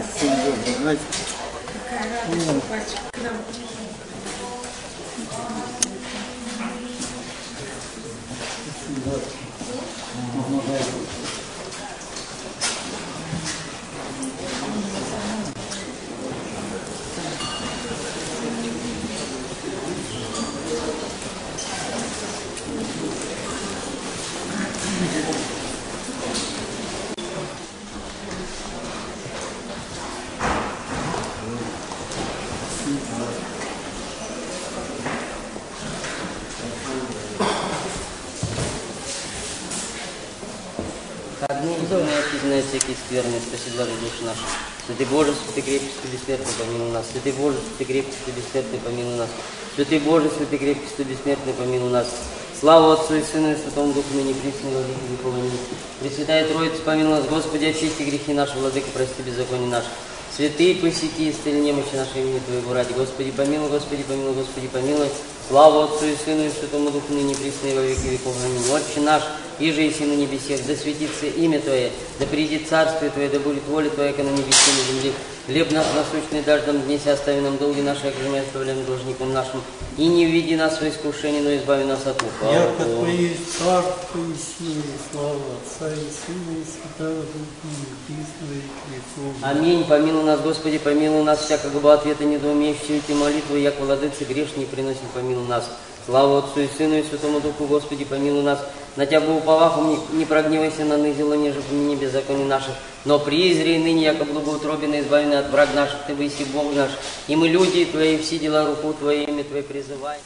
Отчизная всякие скверные, спаси блажи души наши. Святый Боже, святый крепкий, святый бессмертный, помилуй нас. Святый Боже, святый крепкий, святый бессмертный, помилуй нас. Святый Боже, святый крепкий, святый бессмертный, помилуй нас. Слава Отцу и Сыну и Святому Духу, ныне присно и во веки веков. Аминь. Пресвятая Троица, помилуй нас, Господи, очисти грехи наши, Владыка, прости беззаконие наши. Святые, посети, исцели немощи нашей имени Твоего ради. Господи, помилуй, Господи, помилуй, Господи, помилуй. Слава Отцу и Сыну и Святому Духу, ныне присно и во веки веков. Аминь. Отче наш, иже еси на небесех, да светится имя Твое, да придет царствие Твое, да будет воля Твоя, как на небесе и на земле. Хлеб наш насущный дашь нам днесь, остави нам долги наши, как мы оставляем должникам нашим. И не введи нас в искушение, но избави нас от лукавого. Яко Твое царство и сила, и слава Отца и Сына и Святого Духа, и присно во веки веков. Аминь. Помилуй нас, Господи, помилуй нас, всякого бы ответа недоумеющие эти молитвы, яко владыцы грешные приносим, помилуй нас. Слава Отцу и Сыну и Святому Духу, Господи, помилуй нас. На Тебя бы уповахом не прогневайся на ныне, ниже помяни беззаконие наших. Но призри ныне, яко благоутробенно избавлены от враг наших, Ты выси Бог наш. И мы, люди Твои, все дела руку Твоей, имя Твое призываем.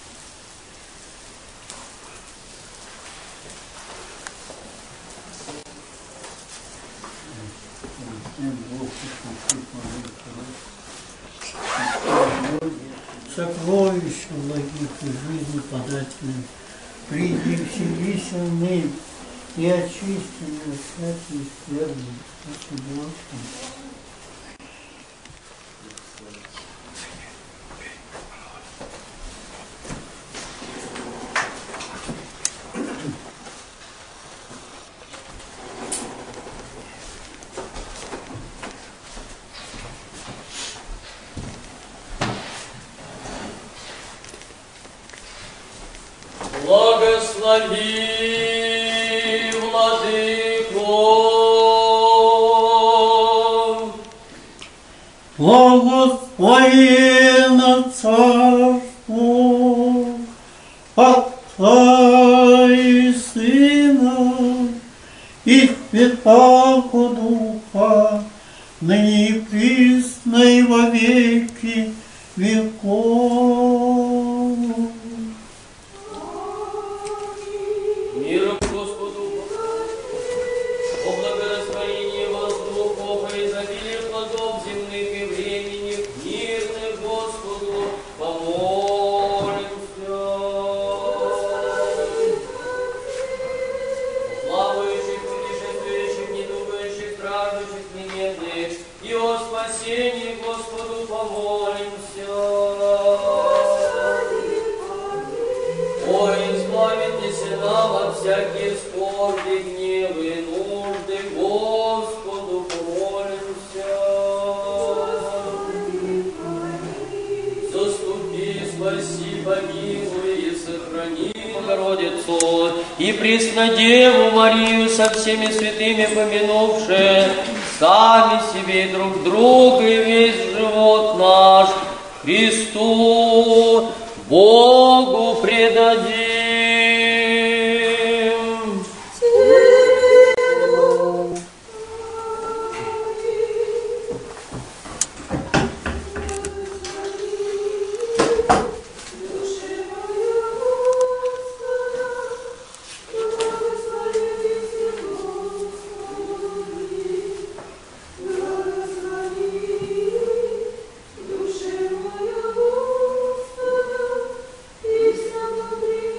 Сокровища благих и жизни подательных, приди вселись мы и очисти меня всякие скверны. Спасибо. Благослови, Владыко, благословенно царство Отца и Сына и Святого Духа, ныне и присно и во веки веков. миром Господу, о благорастворении воздухов и изобилии плодов земных и временных, мирных Господу помолимся. Плавающих, путешествующих, недугающих, страждущих, немедных, и о спасении Господу помолимся. Ой, избавитесь нам от всяких скорби, гневы, нужды, Господу помолимся. Заступи, спаси, помилуй и сохрани Богородицу и Преснодеву Марию со всеми святыми помянувши, сами себе и друг друга и весь живот наш Христу Богу предадим. Господа, и сам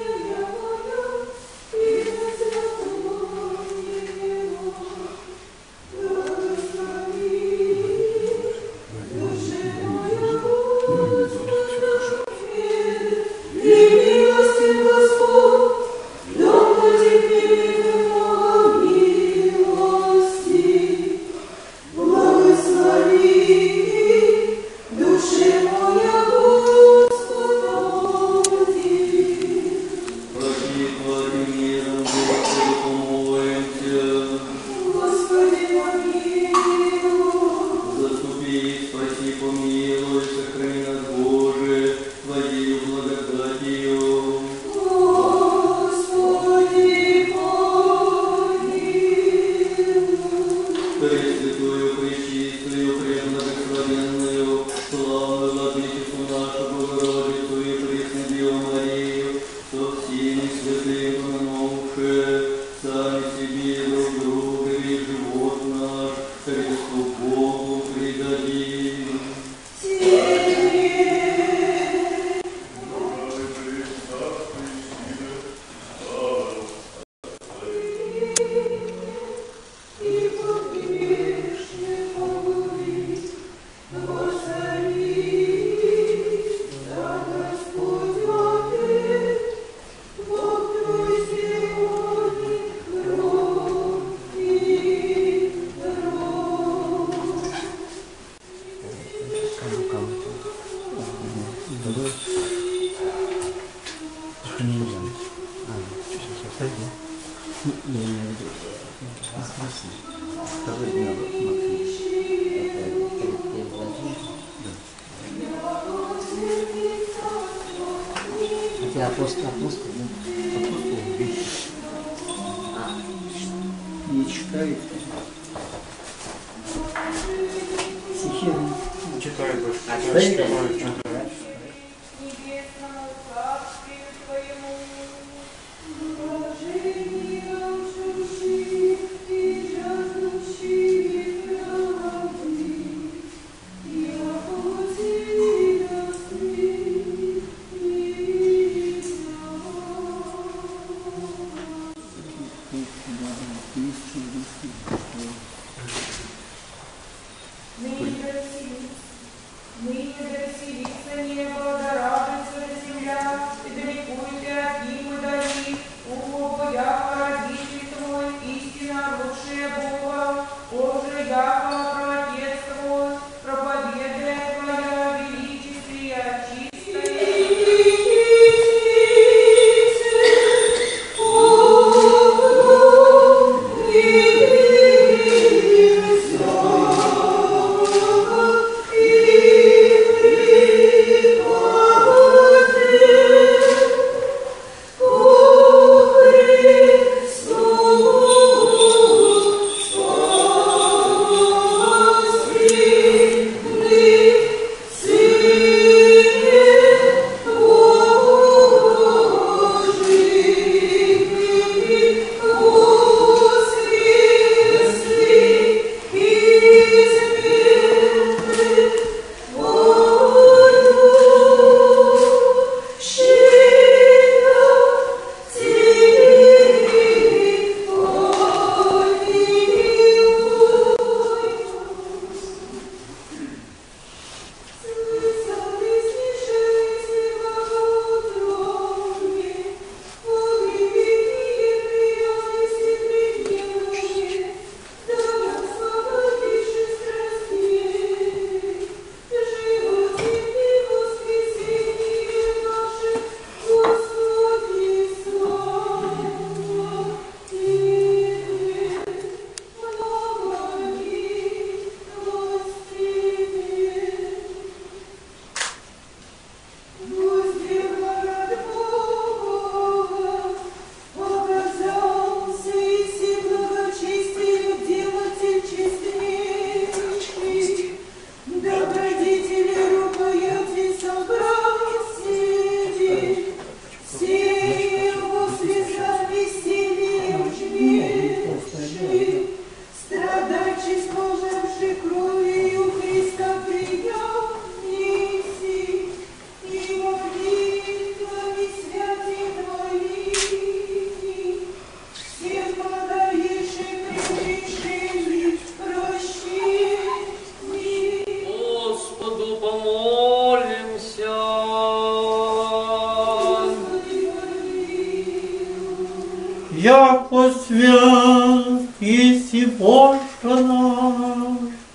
Апостол, не читаете? Стихи Читает больше. Небесному царствию Твоему, блаженнее чужие и жаждущие правды, и охотили до сны, ныне доселится небо, да радуется земля, и далекуйте от них и дали, Бога, яко родитель твой, истинно лучшее Бога, Боже, яко Отец твой, проповедуя Твоя величествие яко свят еси Боже наш,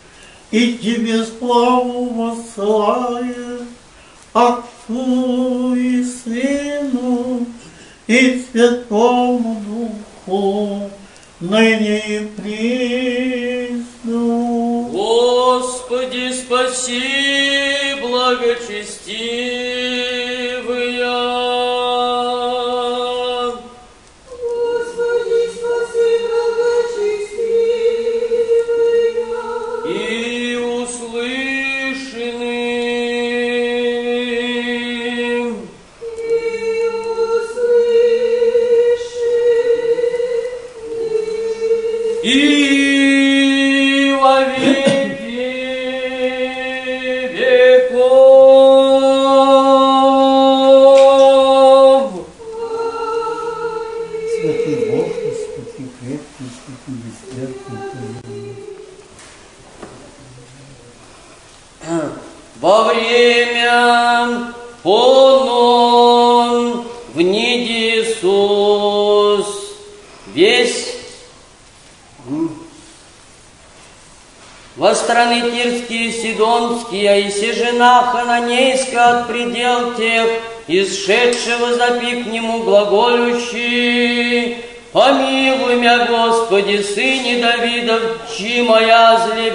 и Тебе славу воссылает Отцу и Сыну и Святому Духу, ныне и присно. Господи, спаси, благочестивые. И услышаны. И во веки веков. Святый Боже, святый крепкий, святый бессмертный. Во время полном вниди Иисус весь во страны Тирские, Сидонские, и сижена Хананейска от предел тех, исшедшего запи к нему глаголющий: «Помилуй мя, Господи, Сыне Давидов, чи моя зле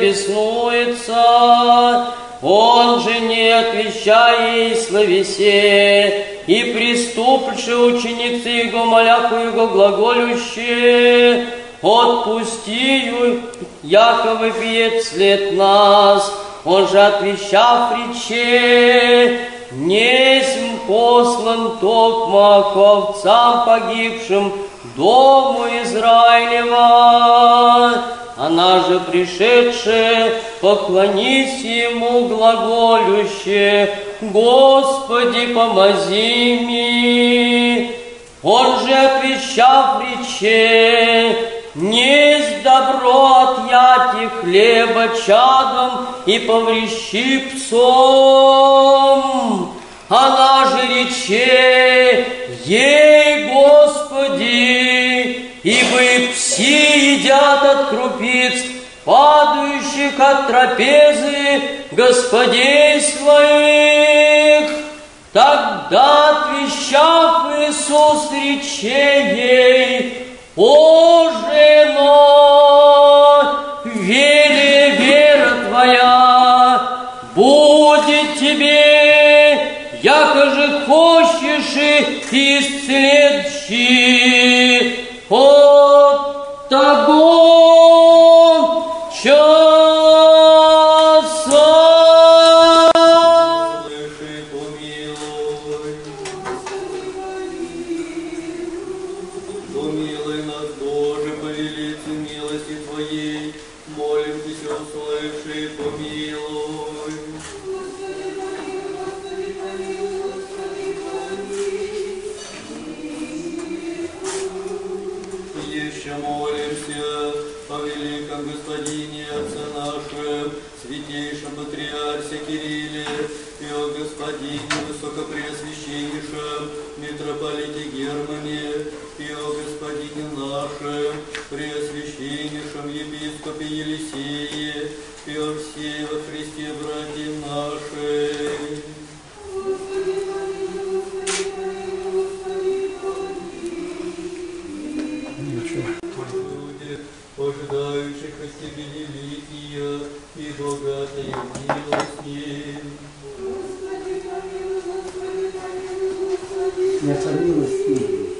беснуется». Он же не отвечая ей словесе, и приступши ученицы Его, моляху Его глаголющие, отпусти, яко выпьет след нас. Он же отвечав рече, несмь послан токмо к овцам погибшим дому Израилева. Она же пришедшая, поклонись Ему глаголюще, Господи, помози ми. Он же отвечав рече, несть добро отъяти хлеба чадом и поврещи псом. Она же рече, ей, Господи, ибо и пси едят от крупиц, падающих от трапезы господей своих. Тогда, отвечав Иисус, рече ей, о, жено, вели вера твоя, будет тебе, яко же хочешь и исцеледши от того часа. Помилуй нас, Боже, по велице милости Твоей, молимся, услыши, помилуй. Еще молимся о великом Господине, Отце нашем, святейшем Патриарсе Кирилле, и о Господине Высокопреосвященнейшем митрополите Германе, и о Господине нашем Преосвященнейшем епископе Елисее, и о всей во Христе братья наши. Люди, ожидающих от Тебе великие и богатые милости. Это милости.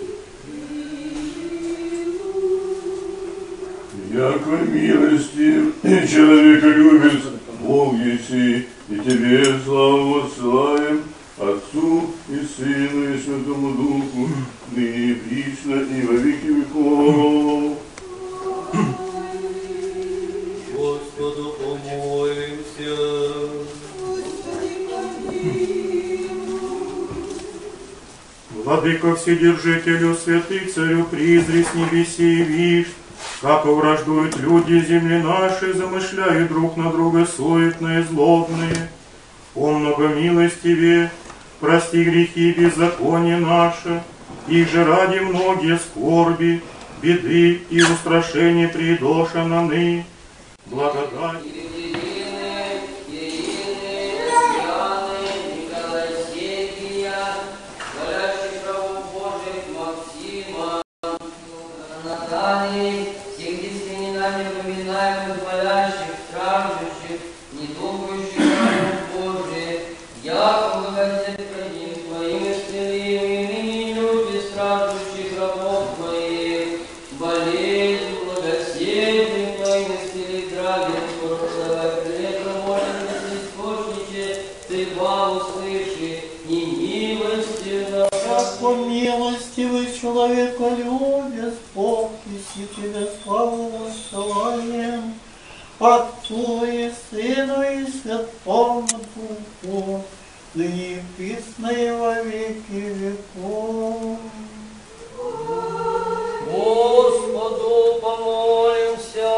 Яко милостив и человеколюбец Бог еси, и Тебе славу воссылаем, Отцу и Сыну и Святому Духу, ныне и присно и во веки веков. Господу помолимся. Владыко Вседержителю, святый Царю, призри с небеси и вишь, как враждуют люди земли наши, замышляют друг на друга суетные, злобные. О многомилостиве, прости грехи и беззакония наши, их же ради многие скорби, беды и устрашения придоша на ны. Благодать. Всех детей нами поминаемых, болящих, страждущих, не думающих о Божие, яко выходит одним Твоим исцелим, и ныне люди, страждущих рабов Твоих, болезнь, благосердием Твоим исцели здравие, скоро давай прилетно, может быть, источниче, Ты вам услыши, и милостивно. По милостивый человеколюбец, Бог, неси Тебе славу воссылаем, Отцу и Сыну и Святому Духу, ныне и присно и во веки веков. Господу помолимся.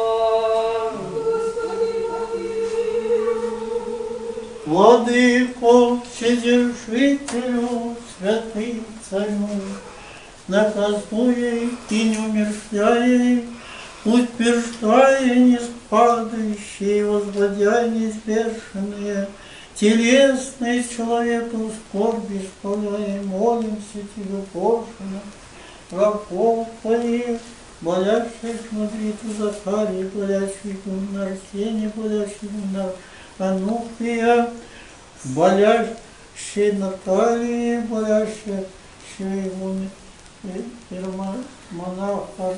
Владыко, Вседержителю, святый Царю, наказуя и не умерщвляя, утверждая неспадающие, возводя неизбежные, телесные человеку скорби исполняя, молимся Тебе, Боже, рабов Твоих, болящих смотрите Захарии, болящих на Арсения, болящих на Ануфия, болящих ще Наталии, болящая, ще его монаха,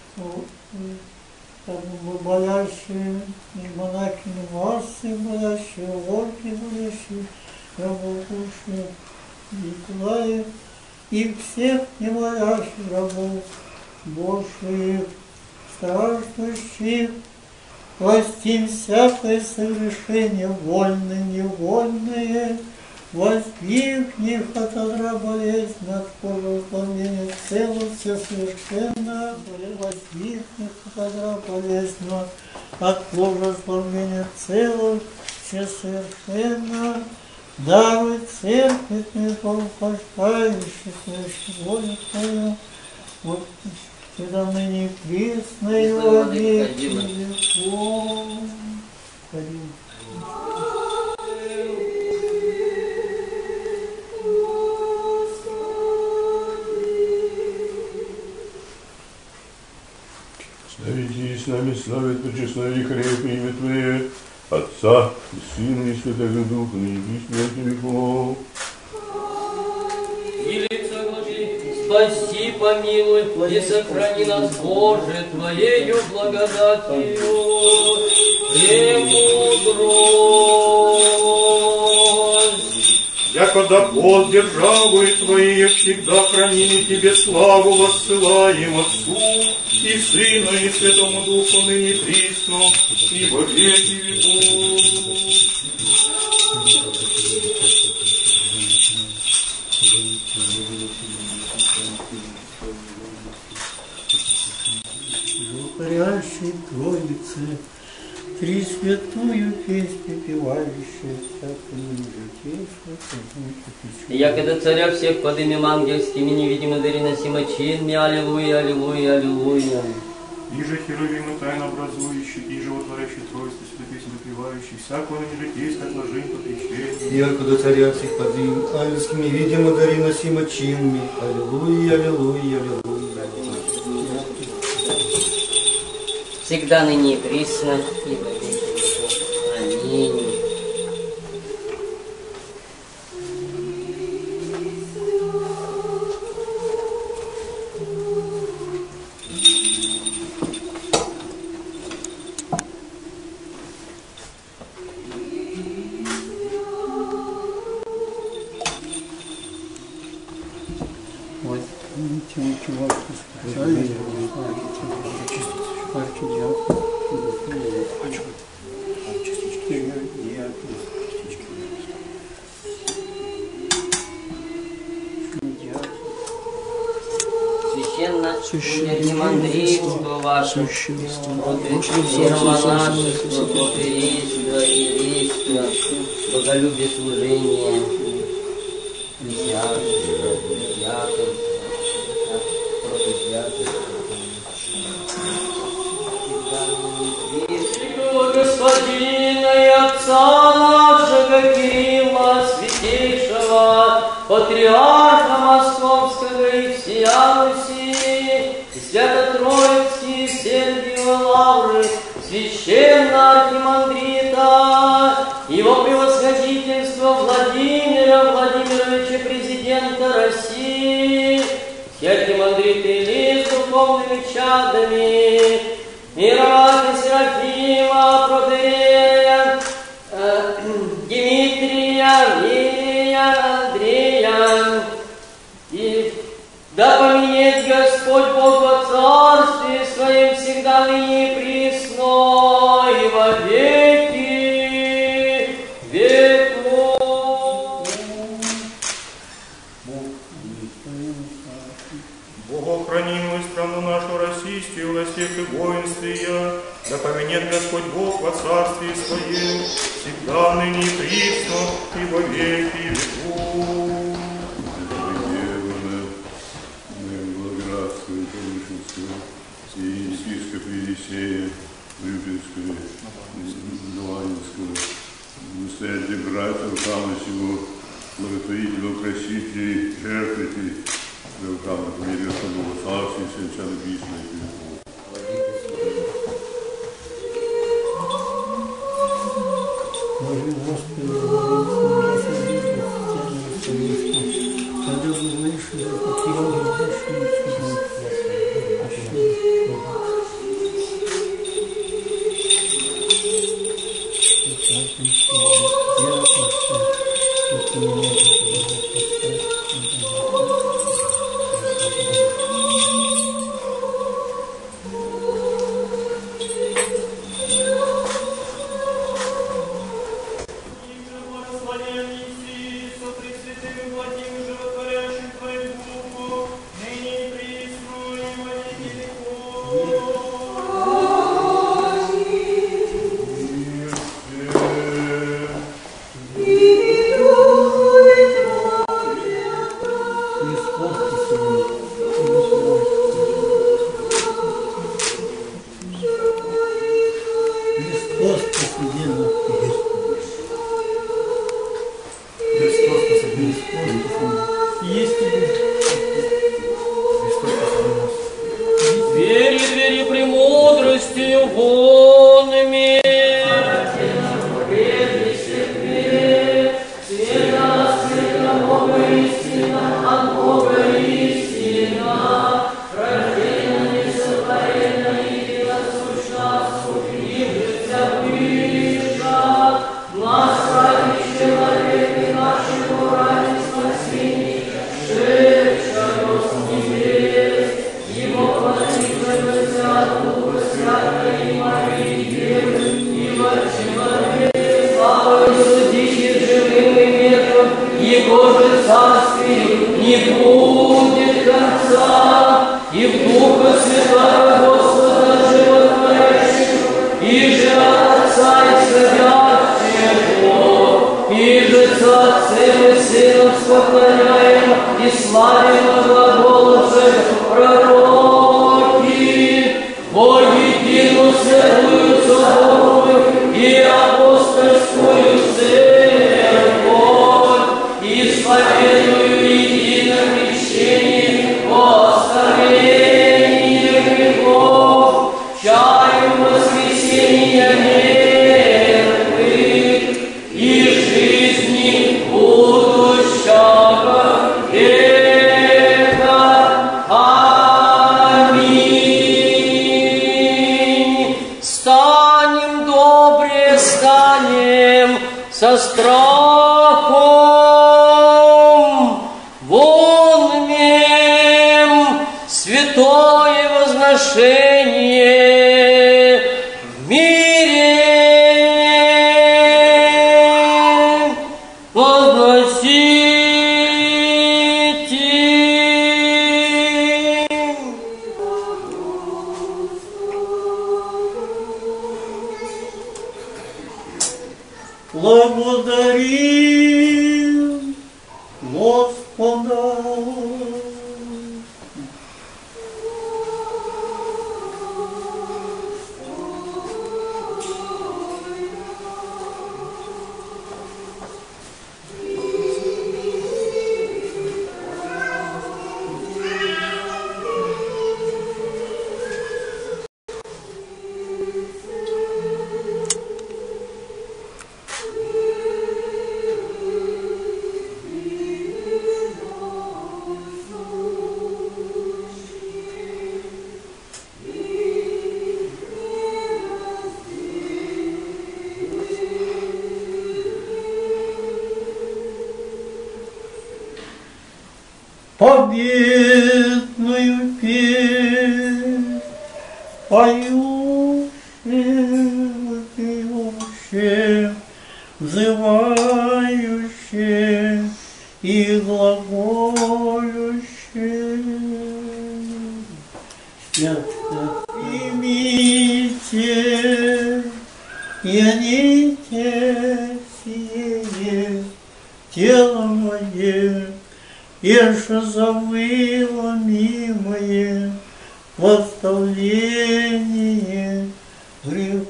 болящие, монахини Марсы, болящие, Ольги, болящие, рабов Николая, и всех не болящих рабов Божьих, страждущих, простим всякое согрешение, вольное, невольное, возникнет от одра болезнь, от воспламения целого, все совершенно, возникнет от одра болезнь, от воспламения целого, все совершенно, даруй церковь, неполупождающих, волю Твою, вот всегда ныне пресной во веки веков. Наведи с нами славит почестное и крепкое имя Твое, Отца и Сына и Святого Духа, ныне и во веки веков. И лица Божьи, спаси, помилуй, и сохрани нас, Боже, Твоею благодатью, премудрость. Якогда под державой Твоей всегда хранили Тебе славу воссылаем Отцу и Сыну и Святому Духу ныне присно и во веки веков. Животворящей Троицы, Пресвятую песню певающую, всякую житейшую, Якогда царя всех под имем ангельскими невидимо дариносимо чинми, аллилуйя, аллилуйя, аллилуйя. Иже херувимы тайно образующие, и животворящие Троицы, святую песню допевающие, всякого нежитейское отложение попрещения. Якогда царя всех под им ангельскими видимо дари носимо чинми. Аллилуйя, аллилуйя, аллилуйя. Всегда ныне и присно, и во веки веков. Аминь. Вот, ничего специально. Священно архимандрейство ваше, первомонашество, протоиерейство, иерейство, боголюбие служения, присяжных, диакон, протоиерейство. Господина и Отца нашего Кирилла, святейшего, Патриарха Московского и всея Руси, и Свято-Троицкие Сергиевы Лавры, священного архимандрита, его превосходительство Владимира Владимировича, президента России, все архимандриты Ильи с духовными чадами, Мироваха Серафима, протоиерея Дмитрия, Лилия, Андрея. И да поменяет Господь Бог во Царстве Своем всегда ныне и присно и во веки веков. Богохранимую страну нашу российскую, властях и воинствия, да поменяет Господь Бог во Царстве Своем, всегда ныне и присно и во веки веков. Благодатствует Вышинского и епископа Елисея, Рюпинского, Дуанинского, настоятелей братьев, храма сего, благотворителей, украсителей, жертвителей, храма мира Бога, Царствия, Святца Написанного и веков. Боже Господи, Двери премудростью вонными. Его же царствию не будет конца, и в Духа Святого Господа животворящего, и же от Отца исходящего, и же с Отцем и Сыном поклоняем и славим глаголом пророки, во единую святую соборную и апостольскую церковь, исповедую единое крещение во оставление грехов, чаю воскресения мертвых и жизни будущего века. Аминь. Станем добре, станем со страхом вонным святое возношение в мире возносите. Благодарим Господа. Победную песнь поющие, взывающие и глаголющие. Примите, яните сие тело мое, еже завыло мимое восставление грехов.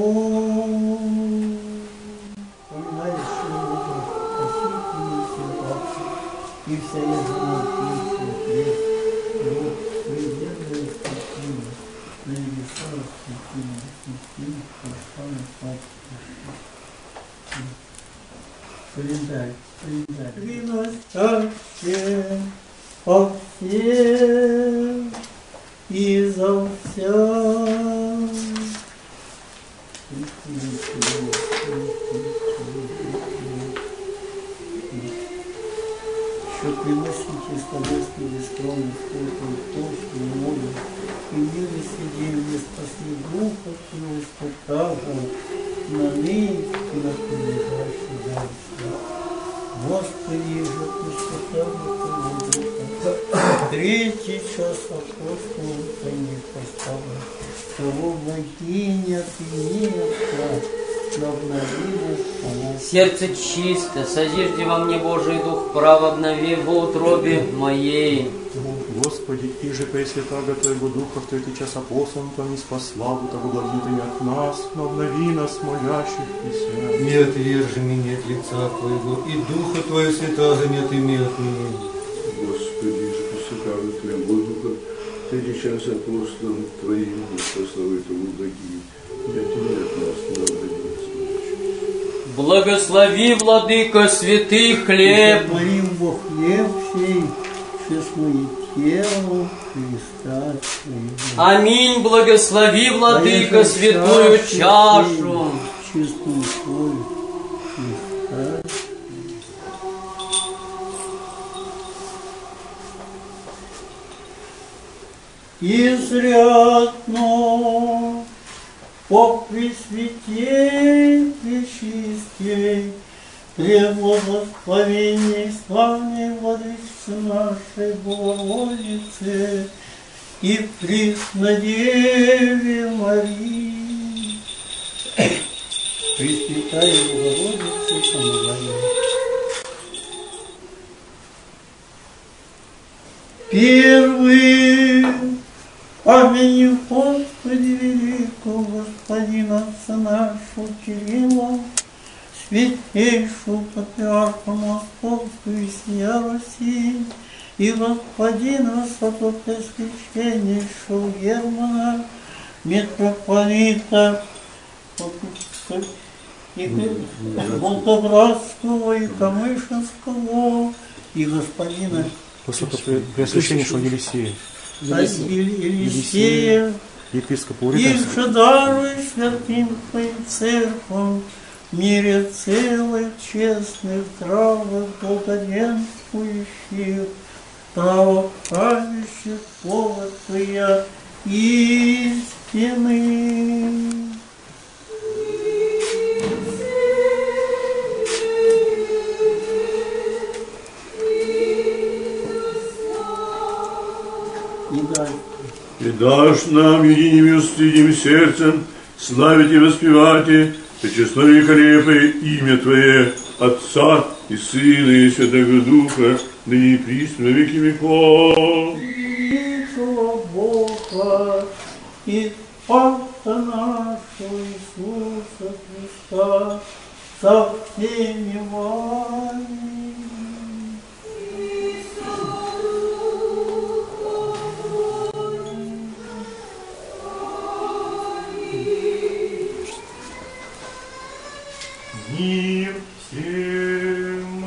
И вся язык крест, вот пределная стихия, на небесах стихия, стихия, пошла календарь. Приносящие по всем и за вся. что приносите словесный бескромный сколько почту, моду, и милости дельные спасли духа твоего, что правда на ныне и на приближающий дальше. Господи, же пустота Твоего Духа, третий час апостолов Твоих поставлен, того богиня Ты не отправь, но обнови нас. Сердце чисто, созижди во мне Божий Дух, право обнови во утробе моей. Господи, и же Пресвятаго Твоего Духа в третий час апостолом Твоим спас славу, того благодетельми от нас, но обнови нас, молящихся. Не отвержи меня от лица Твоего, и Духа Твоего Святаго не отыми от меня. Господи, же Пресвятаго Твоего Духа, третий час апостолом Твоим, славы Твоего благим, и отыми от нас, но обнови нас. Благослови, Владыка, святый хлеб. Благодарим Бог хлеб сей, честное тело Христа Твоего. Аминь. Благослови, Владыка, святую чашу. Чистую кровь Христа. Изрядно по пресвятей, пречистей, преблагословенней славной Владычицы нашей Богородицы и Преснодеве Марии. Пресвятая Богородица, помогай нам. Первый помяни Господи великого Господина Отца нашего Кирилла, святейшего патриарха Московского и всея Руси, и Господина Святопресвященнейшего Германа, митрополита Волгоградского и Камышинского, и господина Высокопреосвященнейшего Елисея, Елисея, епископа и Уритовского, же даруй святым Твоим церквам в мире целых, честных, здравых, благоденствующих, правоправящих Слово Твоя истины. И дашь нам единим и устыдим сердцем славить и воспевать и честное и великолепное имя Твое, Отца и Сына и Святого Духа, ныне и присно во веки веков. Великого Бога и Спаса нашего Иисуса Христа со всеми вами. мир всем.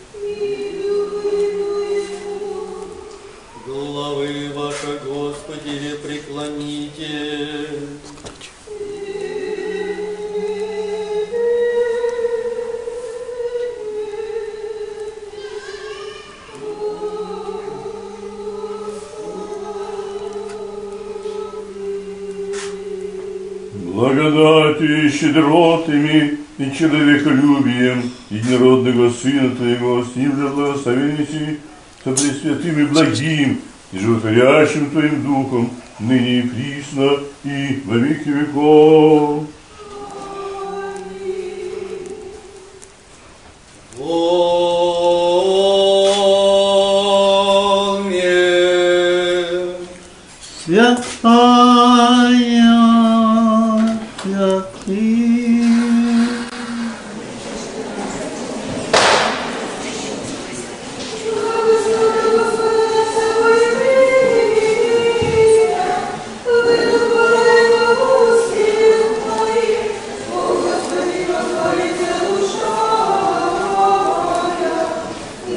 Головы ваши, Господи, преклоните. Благодатью и щедротами и человеколюбием единородного Сына Твоего, с ним же благословенности, со пресвятым и благим, и животворящим Твоим Духом, ныне и присно, и во веки веков. Святая святых.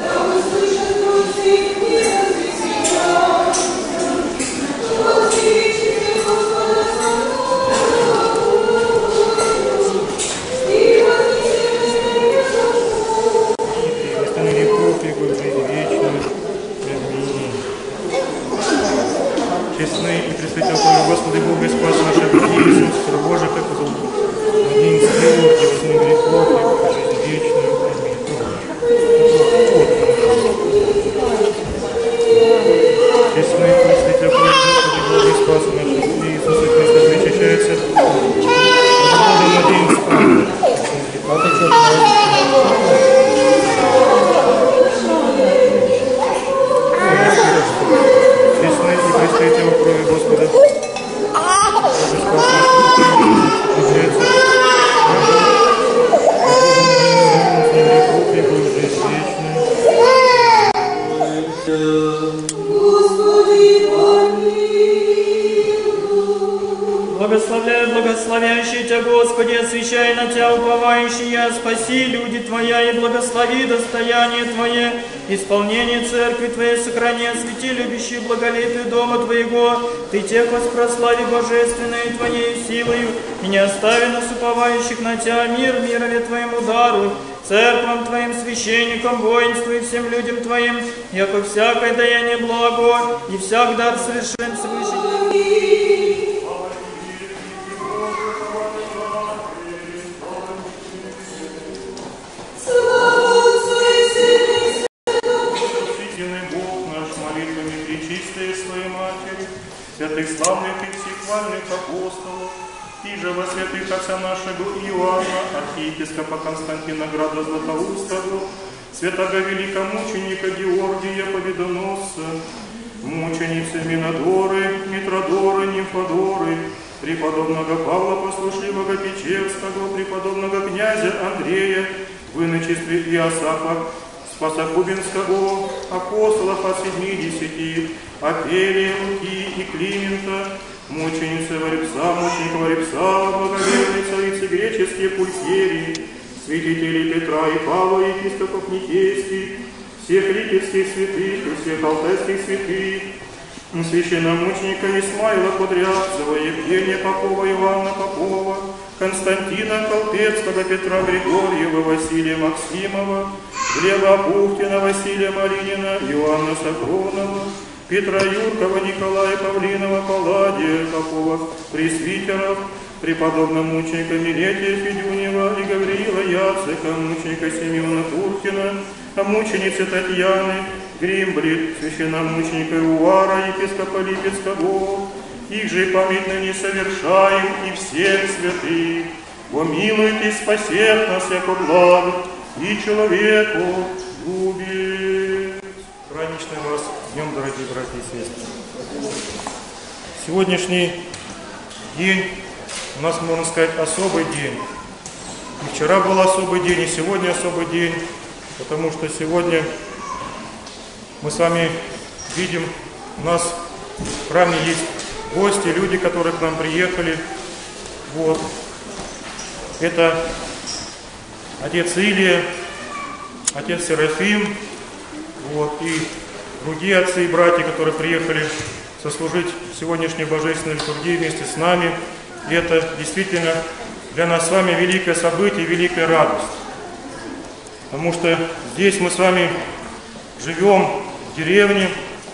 Господи, Честное и пресное тело крови Господа. Благословляю благословящий Тебя, Господи, освящай на Тебя уповающие, спаси люди Твоя и благослови достояние Твое, исполнение церкви Твоей сохрани, освети любящие благолепие дома Твоего, Ты тех воспрослави божественной Твоей силою, и не остави нас уповающих на Тебя, мир мирове Твоему дару, церквам Твоим, священникам, воинству и всем людям Твоим, яко всякое даяние благо и всяк дар совершен свыше. Святых славных и всехвальных апостолов, и же во святых отца нашего Иоанна, архиепископа Константина Града Златоустого, святого великомученика Георгия Победоносца, мученицы Минодоры, Митродоры, Нимфодоры, преподобного Павла Послушливого Печерского, преподобного князя Андрея, в иночестве Иосафа Спасокубинского, апостолов от 70, Апелия, Луки и Климента, мученицы Варипса, мученика Варипса, благоверной царицы греческие Пулькерии, святителей Петра и Павла, епископов Никейских, всех липецких святых и всех алтайских святых, священномученика Исмаила Кудрявцева, Евгения Попова, Ивана Попова, Константина Колпецкого, Петра Григорьева, Василия Максимова, Глеба Апухтина, Василия Малинина, Иоанна Сафронова, Петра Юркова, Николая Павлинова, Палладия Попова, пресвитеров, преподобного мученика Милетия Федюнева и Гавриила Яцека, мученика Семена Туркина, мученицы Татьяны Гримбли, священномученика Иуара, епископа Липецкого, их же памятно не совершаем и всех святых, помилует и спасет нас, яко благ, и человеку любит. Праздничный вас днем, дорогие братья и сестры. Сегодняшний день у нас, можно сказать, особый день. И вчера был особый день, и сегодня особый день, потому что сегодня мы с вами видим, у нас в храме есть гости, люди, которые к нам приехали. Вот. Это отец Илия, отец Серафим, вот, и другие отцы и братья, которые приехали сослужить сегодняшнюю божественную литургию вместе с нами. И это действительно для нас с вами великое событие, великая радость. Потому что здесь мы с вами живем в деревне,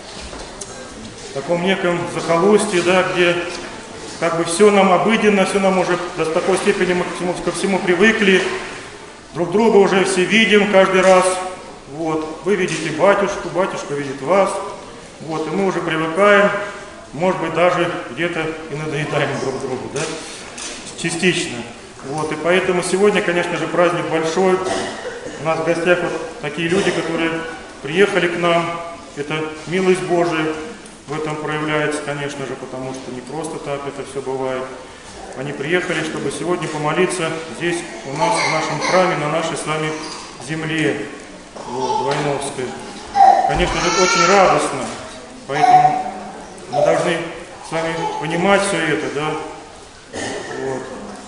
в таком неком захолустье, да, где как бы все нам обыденно, все нам уже до такой степени мы ко всему привыкли, друг друга уже все видим каждый раз. Вот. Вы видите батюшку, батюшка видит вас. Вот. И мы уже привыкаем, может быть, даже где-то и надоедаем друг другу, да? Частично. Вот. И поэтому сегодня, конечно же, праздник большой. У нас в гостях вот такие люди, которые приехали к нам. Это милость Божия в этом проявляется, конечно же, потому что не просто так это все бывает. Они приехали, чтобы сегодня помолиться здесь, у нас, в нашем храме, на нашей с вами земле, вот, Двойновской. Конечно же, это очень радостно, поэтому мы должны с вами понимать все это, да, вот.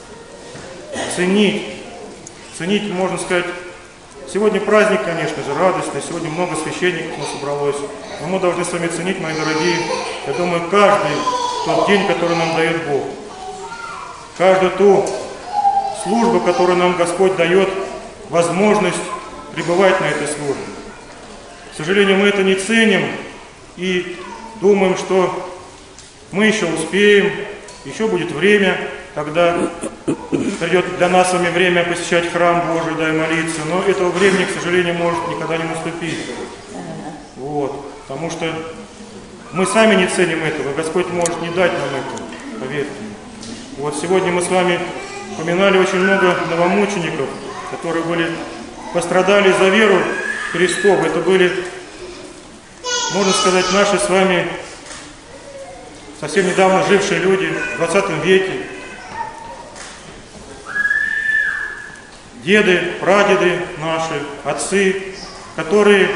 Ценить, можно сказать, сегодня праздник, конечно же, радостный, сегодня много священников у нас собралось, но мы должны с вами ценить, мои дорогие, я думаю, каждый тот день, который нам дает Бог. Каждую ту службу, которую нам Господь дает возможность пребывать на этой службе. К сожалению, мы это не ценим и думаем, что мы еще успеем, еще будет время, когда придет для нас с вами время посещать храм Божий, да, и молиться. Но этого времени, к сожалению, может никогда не наступить. Вот. Потому что мы сами не ценим этого, Господь может не дать нам этого, поверьте. Вот сегодня мы с вами упоминали очень много новомучеников, которые были пострадали за веру Христову. Это были, можно сказать, наши с вами совсем недавно жившие люди в 20 веке. Деды, прадеды наши, отцы, которые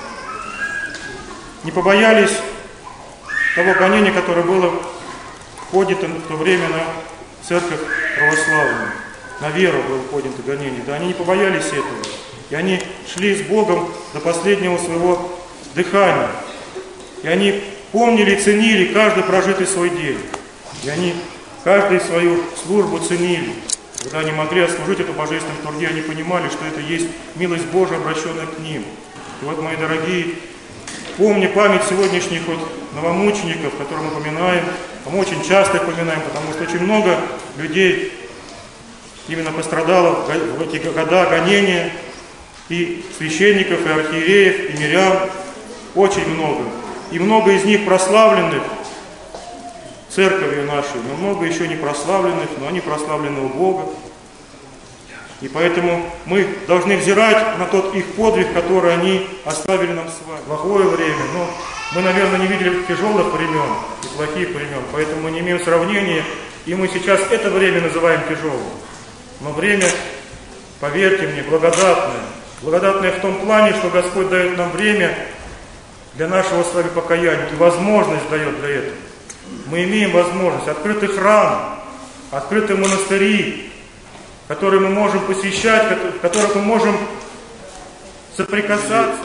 не побоялись того гонения, которое было поднято в то время на церковь православную. На веру было поднято гонение. Да, они не побоялись этого. И они шли с Богом до последнего своего дыхания. И они помнили и ценили каждый прожитый свой день. И они каждую свою службу ценили. Когда они могли отслужить эту божественную труде, они понимали, что это есть милость Божия, обращенная к ним. И вот, мои дорогие, помня память сегодняшних вот новомучеников, которые мы поминаем, а мы очень часто их поминаем, потому что очень много людей именно пострадало в эти года гонения, и священников, и архиереев, и мирян, очень много. И много из них прославленных церковью нашей, но много еще не прославленных, но они прославлены у Бога. И поэтому мы должны взирать на тот их подвиг, который они оставили нам с вами. Плохое время, но мы, наверное, не видели тяжелых времен и плохих времен, поэтому мы не имеем сравнения, и мы сейчас это время называем тяжелым. Но время, поверьте мне, благодатное. Благодатное в том плане, что Господь дает нам время для нашего с вами покаяния и возможность дает для этого. Мы имеем возможность, открытый храм, открытые монастыри, которые мы можем посещать, в которых мы можем соприкасаться.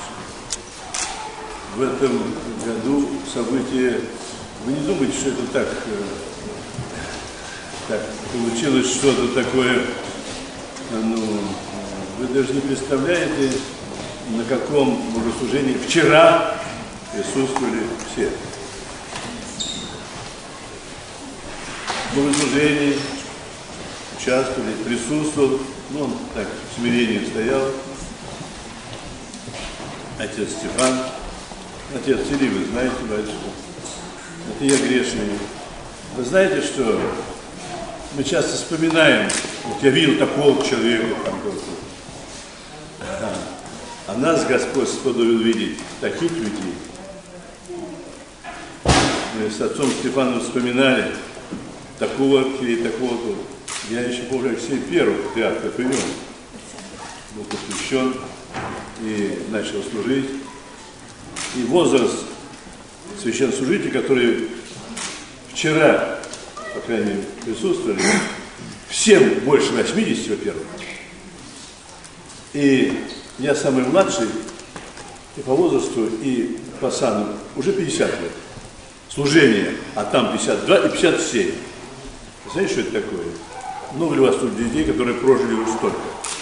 В этом году события, вы не думаете, что это так получилось что-то такое, вы даже не представляете, на каком богослужении вчера присутствовали все. В богослужении участвовали, присутствовал, он так в смирении стоял, отец Стефан, отец Сирий, вы знаете, батюшка, это я грешный. Вы знаете, что мы часто вспоминаем, вот я видел такого человека, а нас Господь сподобил видеть таких людей. Мы с отцом Стефаном вспоминали такого архиерея, такого-то. Я еще помню, Алексей первый патриарха привел. Был посвящен и начал служить. И возраст священнослужителей, которые вчера, по крайней мере, присутствовали, всем больше 80, во-первых. И я самый младший и по возрасту, и по сану уже 50 лет. Служение, а там 52 и 57. Знаете, что это такое? Много ли у вас тут людей, которые прожили уже столько?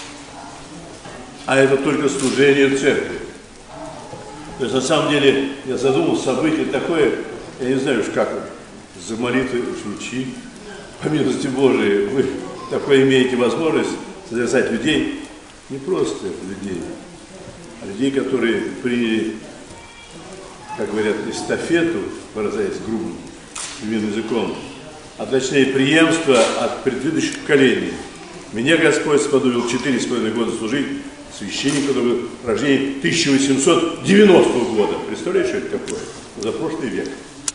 А это только служение церкви. То есть на самом деле я задумал событие такое, я не знаю уж как, за молитвы свечи, по милости Божией, вы такое имеете возможность созерцать людей, не просто людей, а людей, которые приняли, как говорят, эстафету, выражаясь грубым языком, а точнее преемство от предыдущих поколений. Меня Господь сподобил 4,5 года служить священником рождения 1890 года. Представляешь, что это такое? За прошлый век.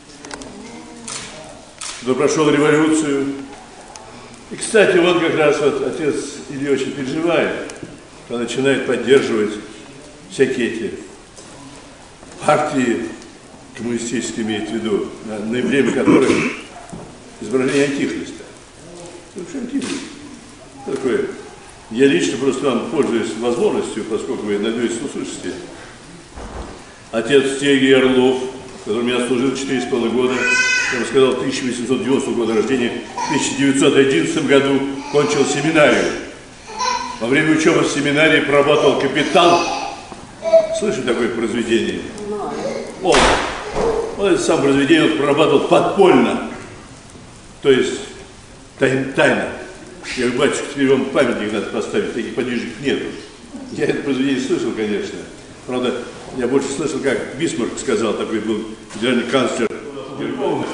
Кто прошел революцию. И, кстати, вот как раз вот отец Илья очень переживает, что начинает поддерживать всякие эти партии коммунистические, имеет в виду, на время которых изображение антихриста. Что антихрист? Что такое? Я лично просто вам пользуюсь возможностью, поскольку вы, надеюсь, услышите. Отец Сергий Орлов, который меня служил 4,5 года, я вам сказал, 1890 года рождения, в 1911 году кончил семинарию. Во время учебы в семинарии прорабатывал капитал. Слышали такое произведение? Вот это самое произведение он прорабатывал подпольно. То есть тайно. Я говорю, батюшка, теперь вам памятник надо поставить, таких подвижек нету. Я это произведение слышал, конечно. Правда, я больше слышал, как Бисмарк сказал, такой был генеральный канцлер.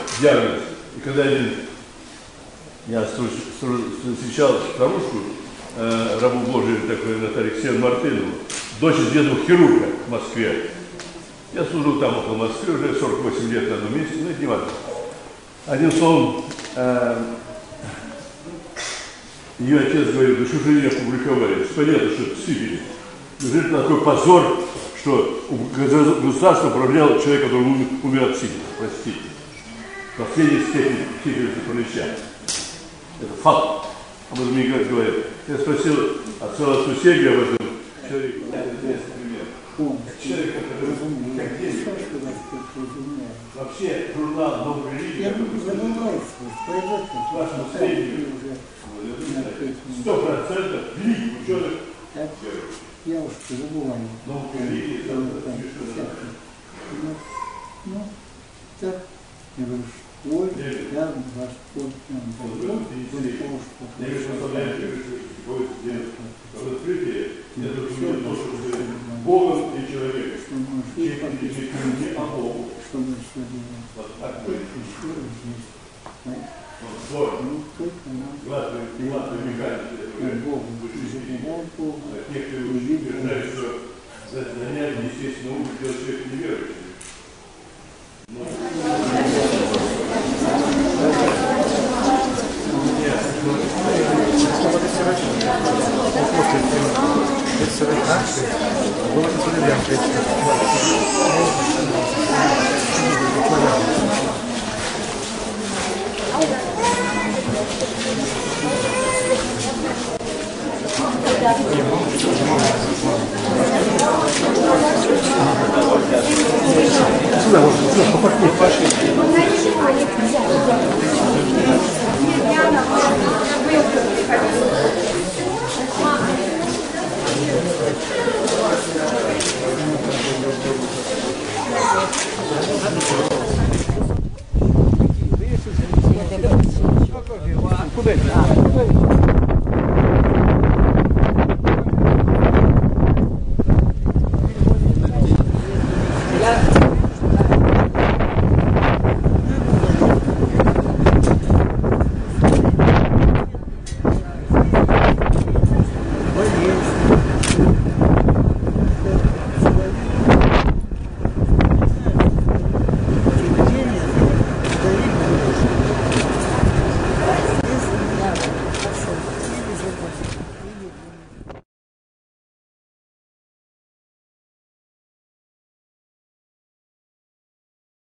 Диагноз. И когда я встречал старушку, рабу Божию такой Наталье Алексеевну Мартынову, дочь известного хирурга в Москве. Я служил там около Москвы уже 48 лет на одном месте, но это не важно. Одним словом, ее отец говорит, да что же ее опубликовали? Понятно, что это Сибирь. Неужели это такой позор, что государство управлял человек, который умер от сифилиса, простите. Последняя степень сифилиса паралича. Это факт. Об этом мне говорят. Я спросил отца Сусеги об этом человеке. Это интересный пример. Человек, который как денег. Вообще журнал «Новая религия», к вашему сведению, 100% великих ученых. Я уж забываю. Новая религия, ну, так, я говорю, ой, я Господь, я говорю, что открытие, я думаю, Богом и человеком. Не о Богу. что мы все делаем. Вот так будет. Вот, ну, только нам Богу, Богу, некоторые утверждают, что занятие, естественно, ум делает человек неверующим. Куда это?